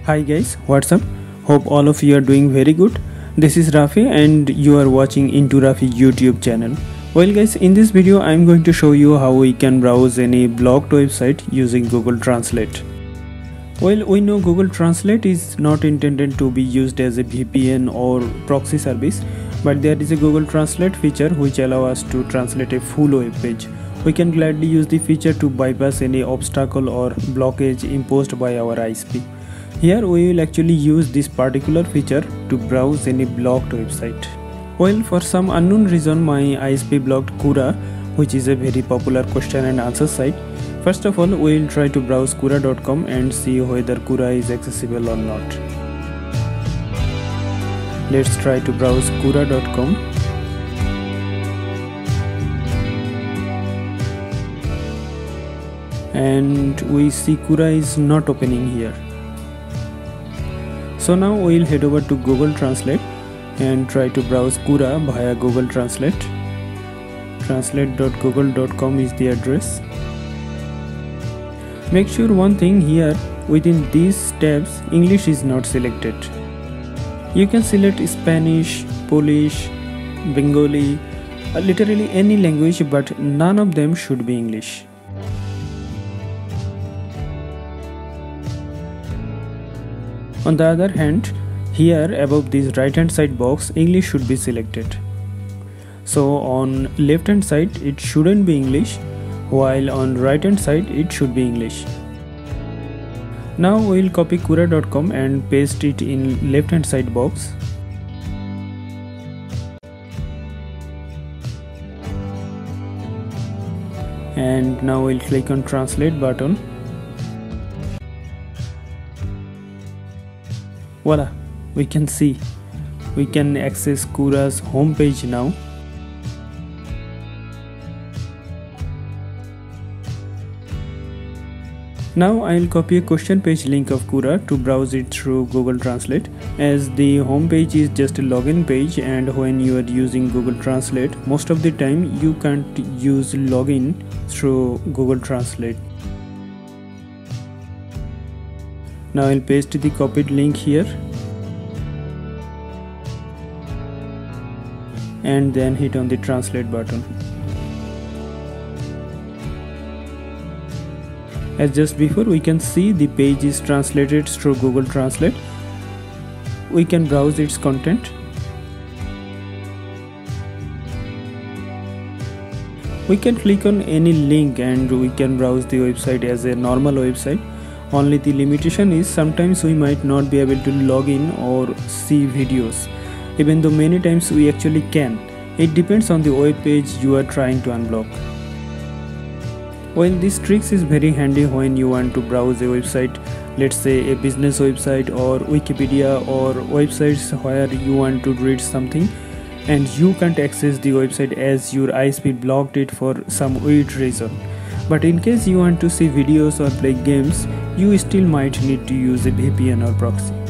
Hi guys, what's up? Hope all of you are doing very good. This is Rafi and you are watching Into Rafi YouTube channel. Well guys, in this video I am going to show you how we can browse any blocked website using Google Translate. Well, we know Google Translate is not intended to be used as a VPN or proxy service, but there is a Google Translate feature which allows us to translate a full web page. We can gladly use the feature to bypass any obstacle or blockage imposed by our ISP. Here we will actually use this particular feature to browse any blocked website. Well, for some unknown reason my ISP blocked Quora, which is a very popular question and answer site. First of all, we will try to browse Quora.com and see whether Quora is accessible or not. Let's try to browse Quora.com. And we see Quora is not opening here. So now we will head over to Google Translate and try to browse Quora via Google Translate. Translate.google.com is the address. Make sure one thing here, within these tabs English is not selected. You can select Spanish, Polish, Bengali, literally any language, but none of them should be English. On the other hand, here above this right hand side box, English should be selected. So on left hand side it shouldn't be English, while on right hand side it should be English. Now we will copy Quora.com and paste it in left hand side box. And now we'll click on translate button. Voila, we can see we can access Quora's homepage now. Now I will copy a question page link of Quora to browse it through Google Translate, as the homepage is just a login page, and when you are using Google Translate, most of the time you can't use login through Google Translate. Now I'll paste the copied link here and then hit on the translate button. As just before, we can see the page is translated through Google Translate. We can browse its content. We can click on any link and we can browse the website as a normal website. Only the limitation is sometimes we might not be able to log in or see videos, even though many times we actually can. It depends on the web page you are trying to unblock. Well, this trick is very handy when you want to browse a website, let's say a business website or Wikipedia, or websites where you want to read something and you can't access the website as your ISP blocked it for some weird reason. But in case you want to see videos or play games, you still might need to use a VPN or proxy.